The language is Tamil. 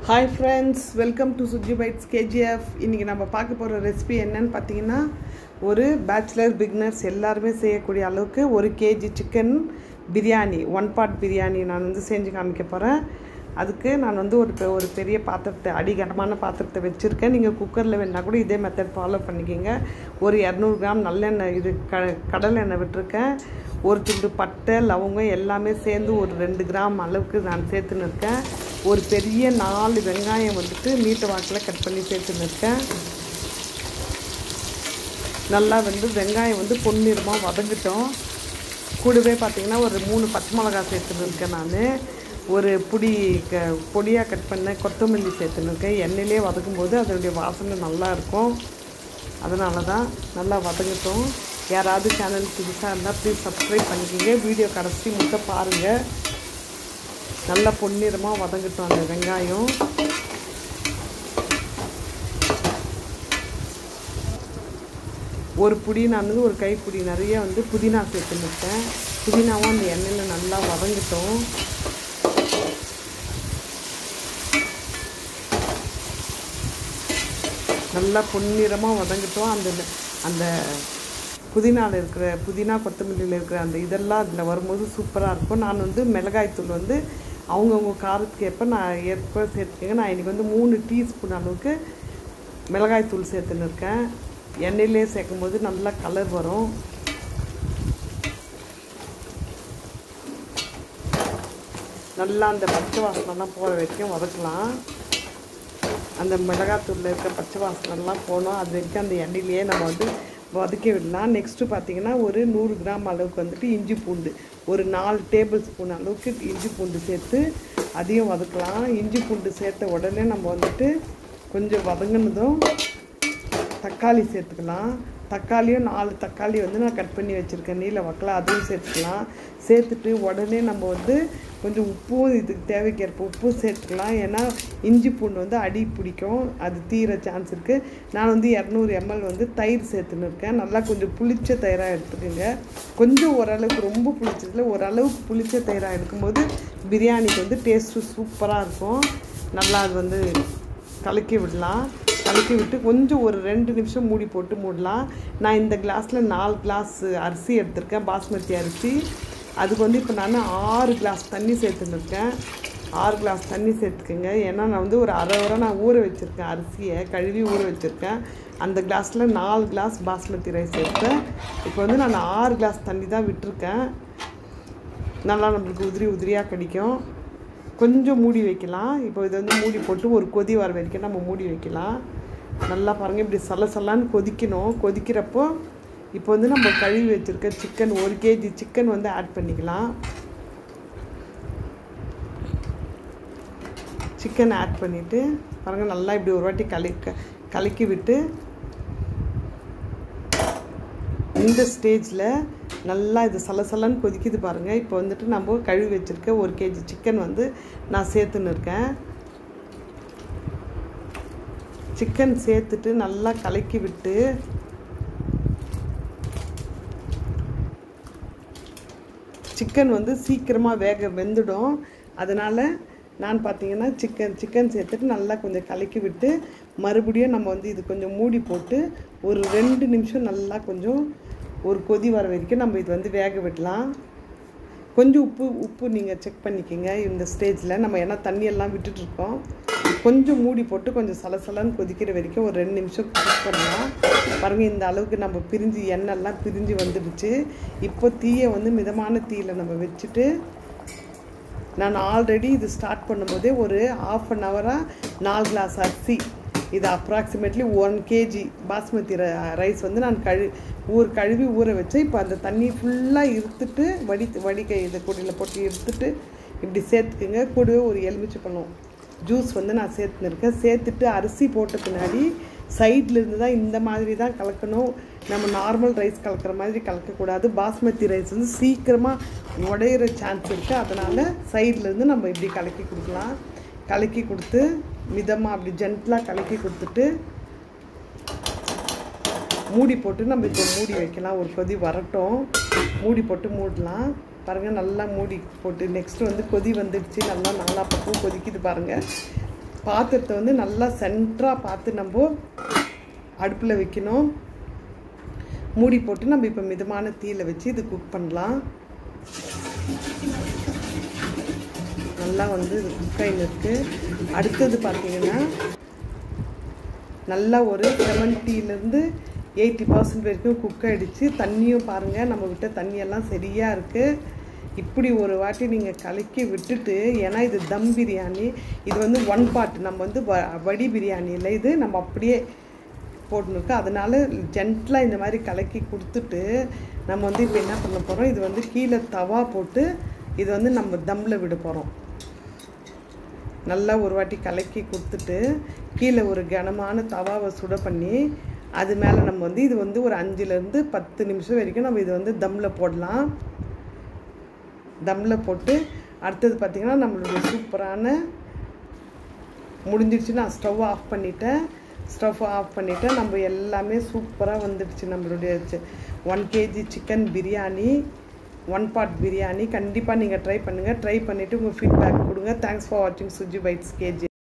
Hi friends, welcome to Suji Bites KGF. இன்னைக்கு நம்ம பார்க்க போற ரெசிபி என்னன்னு பாத்தீங்கன்னா ஒரு பேச்சுலர் பிகினர்ஸ் எல்லாரும் செய்யக்கூடிய அளவுக்கு 1 kg chicken biryani 1 part biryani நான் செஞ்சு காமிக்க போறேன். அதுக்கு நான் ஒரு பெரிய பாத்திரத்தை அடிகனமான பாத்திரத்தை வச்சிருக்கேன். நீங்க குக்கர்ல வேணா கூட இதே மெத்தட் ஃபாலோ பண்ணிக்கங்க. ஒரு 200 கிராம் நல்லெண்ணெய் இது கடலை எண்ணெய் விட்டுருக்கேன். ஒரு துண்டு பட்டை லவங்கம் எல்லாமே சேர்ந்து ஒரு 2 கிராம் அளவுக்கு நான் சேர்த்துன்னு இருக்கேன். ஒரு பெரிய 4 வெங்காயம் நீட்ட வாக்கில் கட் பண்ணி சேர்த்துன்னு இருக்கேன். நல்லா வெங்காயம் பொன்னிறமாக வதங்கிட்டோம். கூடவே பார்த்தீங்கன்னா ஒரு 3 பச்சை மிளகாய் சேர்த்துன்னு இருக்கேன். நான் ஒரு பொடியாக கட் பண்ண கொத்தமல்லி சேர்த்துன்னு இருக்கேன். எண்ணெயிலே வதக்கும் போது அதனுடைய வாசனை நல்லா இருக்கும். அதனால தான் நல்லா வதங்கிட்டோம். யாராவது சேனல் புதுசாக இருந்தால் ப்ளீஸ் சப்ஸ்கிரைப் பண்ணிக்கோங்க. வீடியோ கடைசி மட்டும் பாருங்கள். நல்லா பொன்னிறமாக வதங்கிட்டோம் அந்த வெங்காயம். ஒரு புடி நான் ஒரு கைப்பிடி நிறைய புதினா சேர்த்துன்னுட்டேன். புதினாவும் அந்த எண்ணெயில் நல்லா வதங்கிட்டோம். நல்லா பொன்னிறமாக வதங்கிட்டோம். அந்த புதினாவில் இருக்கிற புதினா கொத்தமல்லியில் இருக்கிற அந்த இதெல்லாம் அதில் வரும்போது சூப்பராக இருக்கும். நான் மிளகாய்த்தூள் அவங்கவுங்க காரத்துக்கு எப்போ சேர்த்துக்கங்க. நான் இன்றைக்கி 3 டீஸ்பூன் அளவுக்கு மிளகாய்த்தூள் சேர்த்துன்னு இருக்கேன். எண்ணெயிலே சேர்க்கும்போது நல்லா கலர் வரும். நல்லா அந்த பச்சை வாசனைலாம் போகிற வரைக்கும் வதக்கலாம். அந்த மிளகாய்த்தூளில் இருக்க பச்சை வாசனைலாம் போனோம். அது வரைக்கும் அந்த எண்ணெயிலேயே நம்ம வதக்கி விடலாம். நெக்ஸ்ட்டு பார்த்திங்கன்னா ஒரு 100 கிராம் அளவுக்கு இஞ்சி பூண்டு ஒரு 4 டேபிள் ஸ்பூன் அளவுக்கு இஞ்சி பூண்டு சேர்த்து அதையும் வதக்கலாம். இஞ்சி பூண்டு சேர்த்த உடனே நம்ம கொஞ்சம் வதங்கினதும் தக்காளி சேர்த்துக்கலாம். தக்காளியும் 4 தக்காளி நான் கட் பண்ணி வச்சுருக்கேன் நீல வாக்கில், அதையும் சேர்த்துக்கலாம். சேர்த்துட்டு உடனே நம்ம கொஞ்சம் உப்பும் இதுக்கு தேவைக்கேற்ப உப்பு சேர்த்துக்கலாம். ஏன்னா இஞ்சி பூண்டு அடி பிடிக்கும், அது தீர சான்ஸ் இருக்குது. நான் 200 ml தயிர் சேர்த்துன்னு இருக்கேன். நல்லா கொஞ்சம் புளிச்ச தயிராக எடுத்துக்கோங்க. கொஞ்சம் ஓரளவுக்கு ரொம்ப புளிச்சதில்லை, ஓரளவுக்கு புளிச்ச தயிராக எடுக்கும்போது பிரியாணிக்கு டேஸ்ட்டு சூப்பராக இருக்கும். நல்லா அது கலக்கி விடலாம். கலக்கி விட்டு கொஞ்சம் ஒரு 2 நிமிஷம் மூடி போட்டு மூடலாம். நான் இந்த கிளாஸில் 4 கிளாஸ் அரிசி எடுத்திருக்கேன், பாஸ்மதி அரிசி. அதுக்கு இப்போ நான் 6 கிளாஸ் தண்ணி சேர்த்துருக்கேன். 6 கிளாஸ் தண்ணி சேர்த்துக்கோங்க. ஏன்னா நான் ஒரு அரை வரை நான் ஊற வச்சுருக்கேன், அரிசியை கழுவி ஊற வச்சுருக்கேன். அந்த கிளாஸில் 4 கிளாஸ் பாஸ்மதி ரைஸ் சேர்த்தேன். இப்போ நான் 6 கிளாஸ் தண்ணி தான் விட்டுருக்கேன். நல்லா நம்மளுக்கு உதிரியாக கிடைக்கும். கொஞ்சம் மூடி வைக்கலாம். இப்போ இது மூடி போட்டு ஒரு கொதி வர வரைக்கும் நம்ம மூடி வைக்கலாம். நல்லா பாருங்கள், இப்படி சலசலான்னு கொதிக்கணும். கொதிக்கிறப்போ இப்போ நம்ம கழுவி வச்சுருக்க சிக்கன் 1 kg சிக்கன் ஆட் பண்ணிக்கலாம். சிக்கன் ஆட் பண்ணிவிட்டு பாருங்கள், நல்லா இப்படி ஒரு வாட்டி கலக்கி விட்டு இந்த ஸ்டேஜில் நல்லா இது சலசலன்னு கொதிக்குது பாருங்கள். இப்போ நம்ம கழுவி வச்சுருக்க 1 kg சிக்கன் நான் சேர்த்துன்னு இருக்கேன். சிக்கன் சேர்த்துட்டு நல்லா கலக்கி விட்டு சிக்கன் சீக்கிரமாக வெந்துடும். அதனால் நான் பார்த்தீங்கன்னா சிக்கன் சேர்த்துட்டு நல்லா கொஞ்சம் கலக்கி விட்டு மறுபடியும் நம்ம இது கொஞ்சம் மூடி போட்டு ஒரு 2 நிமிஷம் நல்லா கொஞ்சம் ஒரு கொதி வர வரைக்கும் நம்ம இது வேக விடலாம். கொஞ்சம் உப்பு நீங்கள் செக் பண்ணிக்கோங்க இந்த ஸ்டேஜில். நம்ம ஏன்னா தண்ணியெல்லாம் விட்டுட்ருக்கோம். கொஞ்சம் மூடி போட்டு கொஞ்சம் சலசலன்னு கொதிக்கிற வரைக்கும் ஒரு 2 நிமிஷம் குக் பண்ணலாம். பாருங்கள், இந்த அளவுக்கு நம்ம எண்ணெய்லாம் பிரிஞ்சு வந்துடுச்சு. இப்போ தீயை மிதமான தீயில் நம்ம வச்சுட்டு நான் ஆல்ரெடி இது ஸ்டார்ட் பண்ணும்போதே ஒரு 1/2 hour 4 கிளாஸ் அரிசி, இது அப்ராக்சிமேட்லி 1 kg பாஸ்மதி ரைஸ் நான் கழுவி ஊற வச்சேன். இப்போ அந்த தண்ணி ஃபுல்லாக இருத்துட்டு வடிகை இதை கொடியில் போட்டு இருத்துட்டு இப்படி சேர்த்துக்குங்க. கூடவே ஒரு எலுமிச்சைப்பழம் ஜூஸ் நான் சேர்த்துன்னு சேர்த்துட்டு அரிசி போட்ட பின்னாடி சைட்லேருந்து தான் இந்த மாதிரி தான் கலக்கணும். நம்ம நார்மல் ரைஸ் கலக்கிற மாதிரி கலக்கக்கூடாது. பாஸ்மதி ரைஸ் சீக்கிரமாக உடையிற சான்ஸ் இருக்குது. அதனால் சைட்லேருந்து நம்ம இப்படி கலக்கி கொடுக்கலாம். கலக்கி கொடுத்து மிதமாக அப்படி ஜென்டலாக கலக்கி கொடுத்துட்டு மூடி போட்டு நம்ம இப்போ மூடி வைக்கலாம். ஒரு கொதி வரட்டும், மூடி போட்டு மூடலாம். பாருங்கள், நல்லா மூடி போட்டு நெக்ஸ்ட்டு கொதி வந்துடுச்சு. நல்லா 4 பக்கம் கொதிக்குது பாருங்கள். பாத்திரத்தை வந்து நல்லா சென்டராக பார்த்து நம்ம அடுப்பில் வைக்கணும். மூடி போட்டு நம்ம இப்போ மிதமான தீயில் வச்சு இது குக் பண்ணலாம். நல்லா வந்து இது குக் ஆகின்னு இருக்குது. அடுத்தது பார்த்திங்கன்னா நல்லா ஒரு 70% 80% வரைக்கும் குக் ஆகிடுச்சு. தண்ணியும் பாருங்கள், நம்ம விட்ட தண்ணியெல்லாம் சரியாக இருக்குது. இப்படி ஒரு வாட்டி நீங்கள் கலக்கி விட்டுட்டு, ஏன்னா இது தம் பிரியாணி, இது வந்து 1 part, நம்ம வந்து வடி பிரியாணி இல்லை, இது நம்ம அப்படியே போட்டுருக்கு. அதனால ஜென்டலாக இந்த மாதிரி கலக்கி கொடுத்துட்டு நம்ம வந்து இப்போ என்ன பண்ண போகிறோம், இது வந்து கீழே தவா போட்டு இது வந்து நம்ம தம்மில் விட போகிறோம். நல்லா ஒரு வாட்டி கலக்கி கொடுத்துட்டு கீழே ஒரு கனமான தவாவை சுட பண்ணி அது மேலே நம்ம வந்து இது வந்து ஒரு 5லேருந்து 10 நிமிஷம் வரைக்கும் நம்ம இது வந்து தம்மில் போடலாம். தம்மில் போட்டு அடுத்தது பார்த்திங்கன்னா நம்மளுடைய சூப்பரான முடிஞ்சிடுச்சு. நான் ஸ்டவ் ஆஃப் பண்ணிவிட்டேன். நம்ம எல்லாமே சூப்பராக வந்துடுச்சு. நம்மளுடைய 1 kg chicken biryani, 1 part biryani. கண்டிப்பாக நீங்கள் ட்ரை பண்ணுங்கள். ட்ரை பண்ணிவிட்டு உங்கள் ஃபீட்பேக் கொடுங்க. தேங்க்ஸ் ஃபார் வாட்சிங் சுஜி பைட்ஸ் கேஜி.